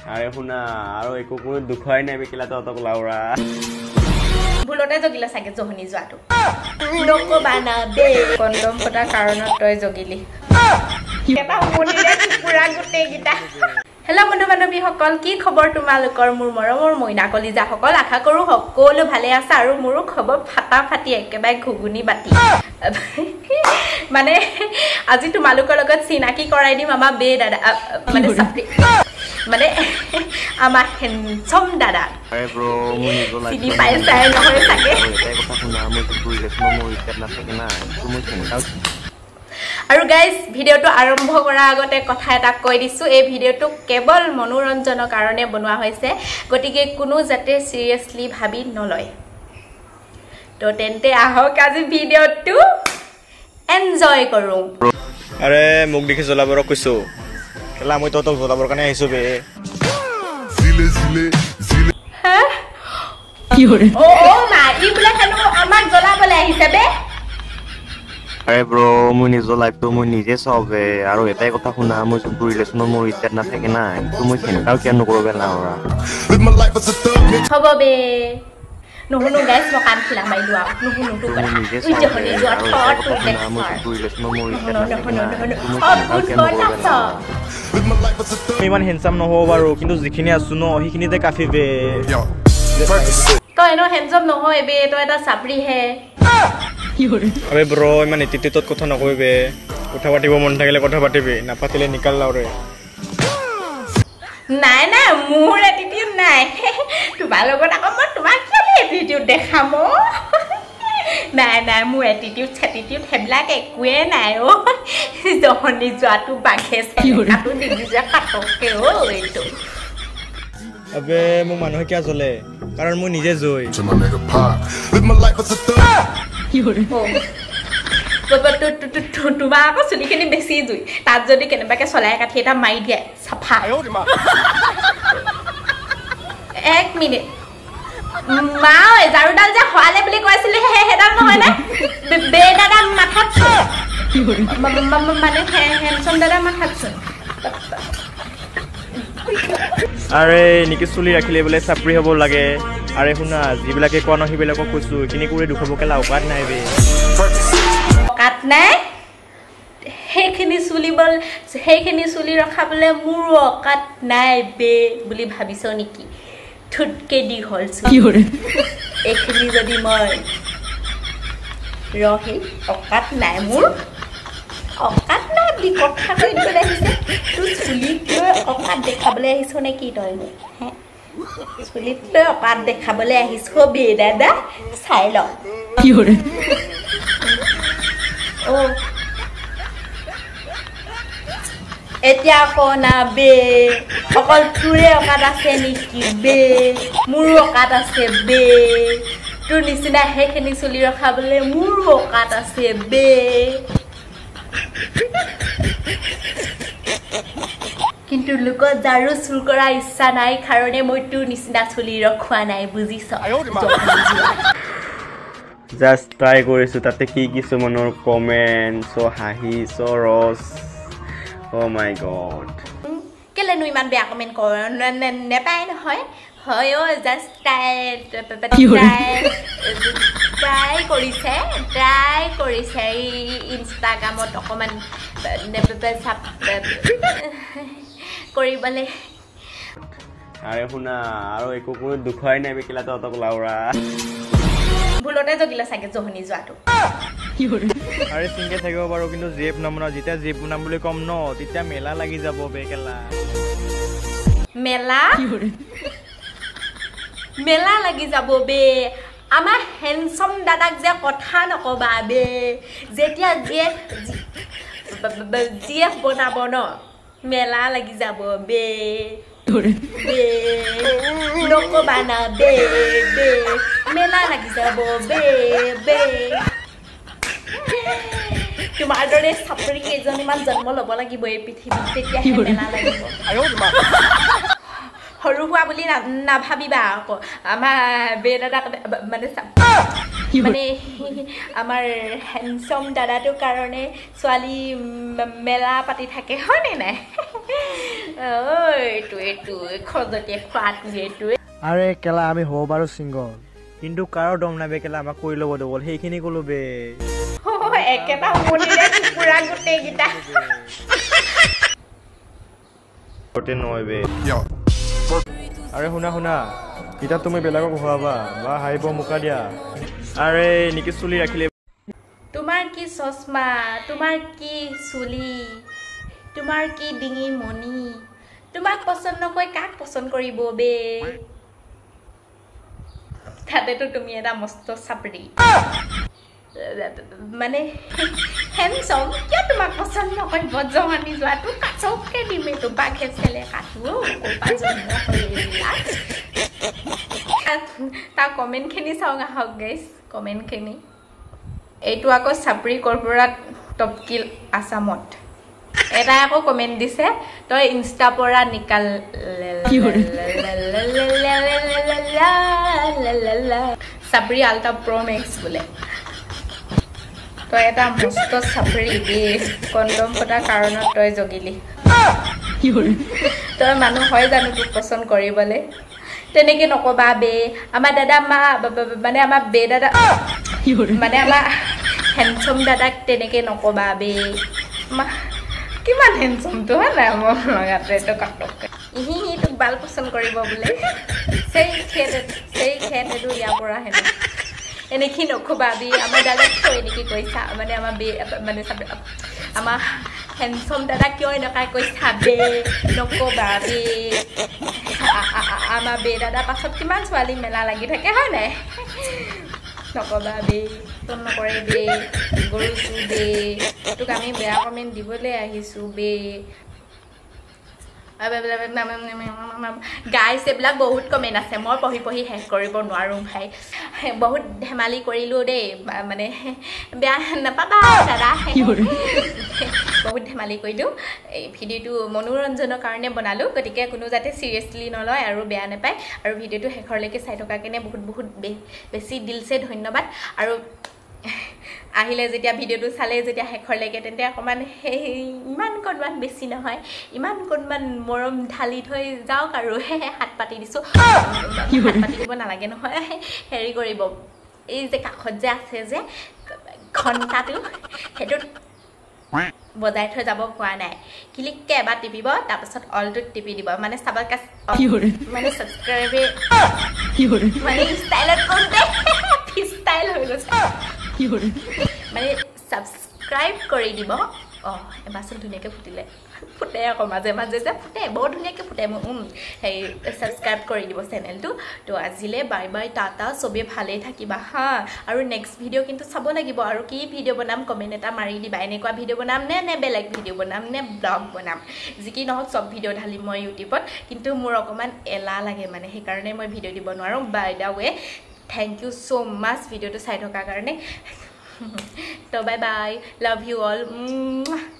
আরে শুনা আৰু একো কোনো দুখই নাই বেকিলা ততক লাউৰা ভুলতে জগিলা সাগে জহনি যোৱাটো নকবানা বে কন্ডম ফটা কাৰণত তই জগিলি এটা মনিৰে পুৰা গুটে গিটা হেল্ল' বন্ধু বান্ধৱী সকল কি খবৰ তোমালোকৰ মোৰ মৰমৰ মইনা কলিজা সকল আশা কৰো সকলো ভালে আছে আৰু মোৰো খবৰ ফাটা ফাটি একেবাৰে ঘুগুনি বাতি মানে আজি তোমালোকৰ লগত চিনাকি কৰাই দিম আমাৰ বে দাদা মানে চপ্ৰি মানে আমাৰ হেনসম দাদা আরে ব্রো মুনি গোলা চিনি পাইছা নহয় সাগে এটা কথা শুনা মই বুইলে মই ইচ্ছা না থাকে না তুমি শুনাও আৰু গাইস ভিডিওটো আৰম্ভ কৰাৰ আগতে কথা এটা কৈ দিছো এই ভিডিওটো কেৱল মনোৰঞ্জনৰ কাৰণে বনোৱা হৈছে গতিকে কোনো যাতে সিৰিয়াসলি ভাবি নলয় তো তেন্তে আহক আজি ভিডিওটো এনজয় কৰো আরে মুখ দেখি জ্বলাবৰ কৈছো কেলা মই ততক জ্বলাবৰ কাৰণে আহিছো বে জিলে জিলে জিলে হা কি হৰে ও মা ইবলা কেনো আমাক জ্বলাবলৈ আহিছে বে আরে ব্রো মই নিজৰ লাইফটো মই নিজে সবে আৰু এটাই কথা শুনা মই ৰিলেশন মোৰ ইচ্ছা না থাকে না তুমি কেনেকাও কেন নকৰবে লাউৰা হ'ব বে নুহুনো গাইস মই কান খিলা মাই লোৱা নুহুনো তো কৰা উই জহনি যোৱা থট তো দেখছা মই ৰিলেশন মোৰ ইচ্ছা না মই ইমান হেনসাম নহব বাৰু কিন্তু যিখিনি আছো ন সেইখিনিতে কাফি বে তই এনো হেনসম নহয় বে তই এটা চাপৰি হে আবে ব্রো ইমান এটিটিউডত কথা নকইবে কথা পাতিব মন থাকিলে কথা পাতিবি নাপাতিলে নিকাল লাউৰে নাই নাই মোৰ এটিটিউড নাই তোমাৰ লগত আকৌ মই তোমাক কেলে এটিটিউড দেখাম নাই নাই মোৰ এটিটিউড হেবিলাক একোৱে নাই অ জহনি যোৱাটো বাঘে চেকাটো দিবিজা কাটকে অ এইটো আবে মোক মানুহে কিয় জ্বলে কাৰণ মই নিজে জই তোমাৰ আকৌ চুলিখিনি বেছি জুই তাত যদি কেনেবাকে চলাই কাঠি এটা মাৰি দিয়ে চাফা এক মিনিট মা জাৰুডাল যে খোৱালে বুলি কৈছিলে সেইডাল নহয় নে বে দাদা মাথাত মানে হেনসম দাদা মাথাত আরে নিকি চুলি ৰাখিলে বোলে চাপৰি হ'ব লাগে আরে শুনা যিবিলাকে কোৱা নহয় সেইবিলাকক কৈছো কিনি কৰি দুখবকে লাউকাত নাই বে কাট নাই সেইখিনি চুলি ৰখাবলৈ মোৰ অকাত নাই বে বুলি ভাবিছ নেকি থুটকে দি হল চুলি এইখিনি যদি মই ৰহি অকাত নাই মোৰ অকাত নাই বুলি কথা কৈ দিবলৈ আহিছে তোৰ চুলিত লৈ অকাত দেখাবলৈ আহিছ নে কি তই হে চুলিত লৈ অকাত দেখাবলৈ আহিছ বে দাদা চাই ল কি হৰে ও এতিয়া কোনা বে অকল তোৰে অকাত আছে নেকি বে মোৰ অকাত আছে বে তোৰ নিচিনা সেইখিনি চুলি ৰখাবলৈ মোৰ অকাত আছে বে কিন্তু লোকৰ জাৰু চুৰ কৰা ইচ্ছা নাই কাৰণে মই তোৰ নিচিনা চুলি ৰখোৱা নাই বুজিছ জাস্ট ট্রাই কৰিছো তাতে কি কিছুমানৰ কমেন্ট সো হাঁহি সো ৰস ও মাই গড কেলেনো ইমান বেয়া কমেন্ট কৰ নেপায় নহয় হয় অ জাস্ট ট্রাই কৰিছে ইনষ্টাগ্ৰামত অকমান কৰিবলৈ আরে শুনা আৰু একো কোনো দুখই নাই বেকিলা ততক লাউৰা ভুলতে জগিলা সাগে জহনি যোৱাটো আরে সিংকে থাকিব পাৰো কিন্তু জেপ নামনা যেতিয়া জেপ নাম বুলি কম ন তেতিয়া মেলা লাগি যাব বেকেলা মেলা লাগি যাব বে আমাৰ হেনসম দাদাক যে কথা নকবা বে যেতিয়া জিএফ বনাব ন মেলা লাগি যাব বে নকবা না বে মেলা লাগি যাব বে তোমাৰ দৰে চাপৰি কেইজনীমান জন্ম ল'ব লাগিব এই পৃথিৱীত তেতিয়াহে মেলা লাগিব সৰু হোৱা বুলি নাভাবিবা আকৌ আমাৰ বে দাদা মানে মানে আমাৰ হ্যান্ডসাম দাদাটোৰ কাৰণে ছোৱালী মেলা পাতি থাকে হয়নে নাই এইটো খজতে খোৱাটো এইটো আৰে কেলা আমি হ'ব বাৰু সিংগল কিন্তু কাৰো দম নাবে কেলা আমাক কৰি ল'ব দবল সেইখিনি ক'লো বে একেটা মনিৰে পুৰা গোটেই গিটা ওতে নহয় বে আৰে শুনা এটা তুমি বেলেগক হোৱাবা বা হাইব মুকা দিয়া আৰে নিকি চুলি ৰাখিলে তোমাৰ কি চশমা তোমাৰ কি চুলি তোমাৰ কি ডিঙি মনি তোমাক পছন্দ নকয় কাক পছন্দ কৰিব বে তাতেতো তুমি এটা মস্ত চাপৰি মানে হ্যান্ডসাম কিয় তোমাক পছন্দ নকয় বজমানি যোৱাটো কাচকে দিমে তো বাঘে চেলে কাটো কোপা জন্ম কৰিলা তা কমেন্ট খিনি চাওঁ আহক গাইস কমেন্ট খিনি এইটো আকৌ চাপৰি কৰ্পোৰেট টপকিল আসামত এটা আকৌ কমেন্ট দিছে তই ইনষ্টা পৰা নিকাল চাপৰি আলটা প্ৰ মেক্স বোলে তই এটা মস্ত চাপৰি দে কণ্ডম ফটা কাৰণত তই জগিলি তই মানুহ হয় জানো তোক পছন্দ কৰিবলে তেনেকে নকবা বে আমাৰ দাদা মানে আমাৰ বে দাদা মানে আমাৰ হ্যান্ডসাম দাদাক তেনেকে নকবা বে কিমান হ্যান্ডসাম তো হয় না মোৰ লগাতে তো কাটকে তোক বাল পছন্দ কৰিব বোলে সেই খেতেটো ইয়াৰ পৰা হেনে এনেকি নকবা বি আমাৰ দাদাক কিয় এনেকি কৈছা মানে আমাৰ বে মানে আমাৰ হ্যান্ডসাম দাদা কিয় এনেকা কৈছা বে নকবা বে আমাৰ বে দাদা পাছত কিমান ছোৱালী মেলা লাগি থাকে হয় নাই নকবা বে ফোন নকৰে বে গৰুচু বে তোক আমি বেয়া কমেণ্ট দিবলৈ আহিছো বে গাইছ এইবিলাক বহুত কমেণ্ট আছে মই পঢ়ি শেষ কৰিব নোৱাৰোঁ ভাই বহুত ধেমালি কৰিলোঁ দেই মানে বেয়া নাপাবা দাদা বহুত ধেমালি কৰিলোঁ এই ভিডিঅ'টো মনোৰঞ্জনৰ কাৰণে বনালোঁ গতিকে কোনো যাতে চিৰিয়াছলি নলয় আৰু বেয়া নাপায় আৰু ভিডিঅ'টো শেষৰলৈকে চাই থকাৰ কাৰণে বহুত বেছি দিলছে ধন্যবাদ আৰু আহিলে যেতিয়া ভিডিঅ'টো চালে যেতিয়া শেষৰলৈকে তেন্তে অকণমান ইমান বেছি নহয় ইমান কোনমান মৰম ঢালি থৈ যাওক আৰু হাত পাতি দিছোঁ হাত পাতি দিব নালাগে নহয় হেৰি কৰিব এই যে কাষত যে আছে যে ঘণ্টাটো সেইটোত বজাই থৈ যাব পোৱা নাই ক্লিককে এবাৰ টিপিব তাৰপিছত অলটোত টিপি দিব মানে চাবাকাছ মানে ছাবস্ক্ৰাইবে মানে ষ্টাইলত কৰোঁতে ষ্টাইল হৈ গৈছে মানে ছাবস্ক্ৰাইব কৰি দিব এবাৰচোন ধুনীয়াকৈ ফুটে আকৌ মাজে যে ফুটে বৰ ধুনীয়াকৈ ফুটে হেৰি ছাবস্ক্ৰাইব কৰি দিব চেনেলটো তো আজিলৈ বাই বাই টাটা চবেই ভালেই থাকিবা হা আৰু নেক্সট ভিডিঅ' কিন্তু চাব লাগিব আৰু কি ভিডিঅ' বনাম কমেণ্ট এটা মাৰি দিবা এনেকুৱা ভিডিঅ' বনাম নে বেলেগ ভিডিঅ' বনাম নে ব্লগ বনাম যি কি নহওক চব ভিডিঅ' ঢালিম মই ইউটিউবত কিন্তু মোৰ অকণমান এলাহ লাগে মানে সেইকাৰণে মই ভিডিঅ' দিব নোৱাৰোঁ by the way thank you so much ভিডিঅ'টো চাই থকাৰ কাৰণে তো bye bye love you all